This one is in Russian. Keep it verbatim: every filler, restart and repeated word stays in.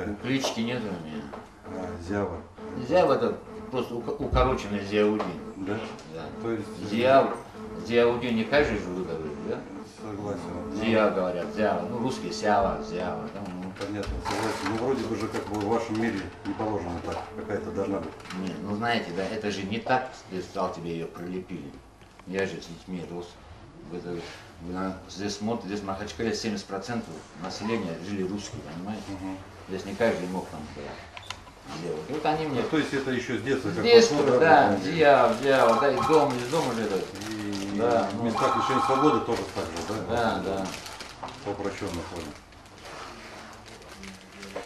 такая? Клички нет у меня. А, Зява. Зяв это просто укороченный Зиаудин. Да? Да. То есть... Зиав, Зиаудин не каждый же выговорит, да? Согласен. Зия говорят, Зява, ну русские Сява, Зява. Да, ну. Понятно, согласен. Ну вроде бы же как бы в вашем мире не положено так, какая-то должна быть. Нет, ну знаете, да, это же не так, ты сказал, тебе ее прилепили. Я же с детьми рос. Это, здесь смотрят, здесь в Махачкале семьдесят процентов населения жили русские, понимаете? Угу. Здесь не каждый мог там да, делать. И вот они мне... Ну, то есть это еще с детства? С как детства, пошло, да, Зияв, Зияв, да, из дома, из дома же это. И Да, в ну, местах лишения свободы тоже так же, да? да, да. По упрощенной форме.